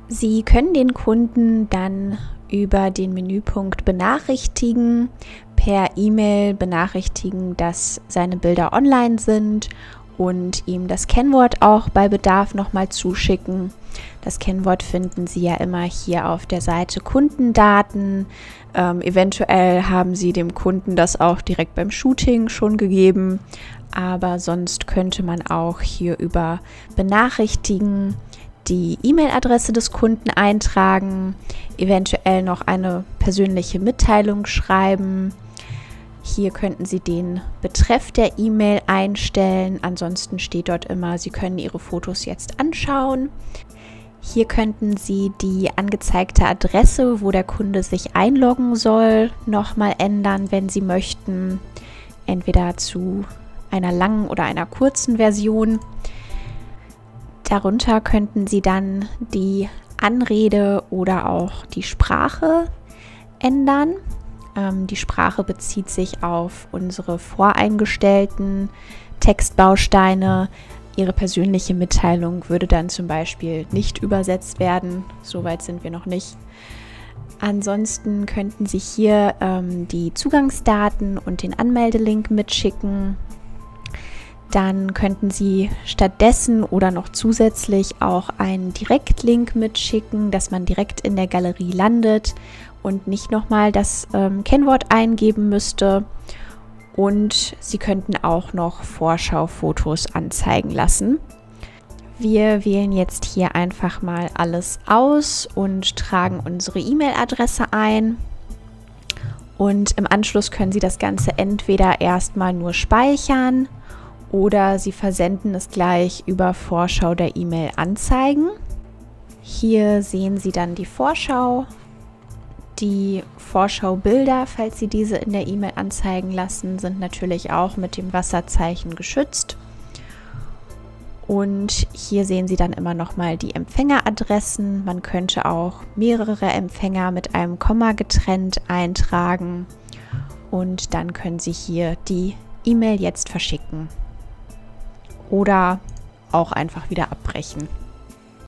Sie können den Kunden dann über den Menüpunkt benachrichtigen, per E-Mail benachrichtigen, dass seine Bilder online sind und ihm das Kennwort auch bei Bedarf nochmal zuschicken. Das Kennwort finden Sie ja immer hier auf der Seite Kundendaten. Eventuell haben Sie dem Kunden das auch direkt beim Shooting schon gegeben, aber sonst könnte man auch hier über Benachrichtigen die E-Mail-Adresse des Kunden eintragen, eventuell noch eine persönliche Mitteilung schreiben. Hier könnten Sie den Betreff der E-Mail einstellen. Ansonsten steht dort immer, Sie können Ihre Fotos jetzt anschauen. Hier könnten Sie die angezeigte Adresse, wo der Kunde sich einloggen soll, nochmal ändern, wenn Sie möchten. Entweder zu einer langen oder einer kurzen Version. Darunter könnten Sie dann die Anrede oder auch die Sprache ändern. Die Sprache bezieht sich auf unsere voreingestellten Textbausteine. Ihre persönliche Mitteilung würde dann zum Beispiel nicht übersetzt werden. Soweit sind wir noch nicht. Ansonsten könnten Sie hier die Zugangsdaten und den Anmeldelink mitschicken. Dann könnten Sie stattdessen oder noch zusätzlich auch einen Direktlink mitschicken, dass man direkt in der Galerie landet und nicht nochmal das Kennwort eingeben müsste. Und Sie könnten auch noch Vorschaufotos anzeigen lassen. Wir wählen jetzt hier einfach mal alles aus und tragen unsere E-Mail-Adresse ein. Und im Anschluss können Sie das Ganze entweder erstmal nur speichern oder Sie versenden es gleich über Vorschau der E-Mail anzeigen. Hier sehen Sie dann die Vorschau, die Vorschaubilder, falls Sie diese in der E-Mail anzeigen lassen, sind natürlich auch mit dem Wasserzeichen geschützt. Und hier sehen Sie dann immer nochmal die Empfängeradressen. Man könnte auch mehrere Empfänger mit einem Komma getrennt eintragen und dann können Sie hier die E-Mail jetzt verschicken. Oder auch einfach wieder abbrechen.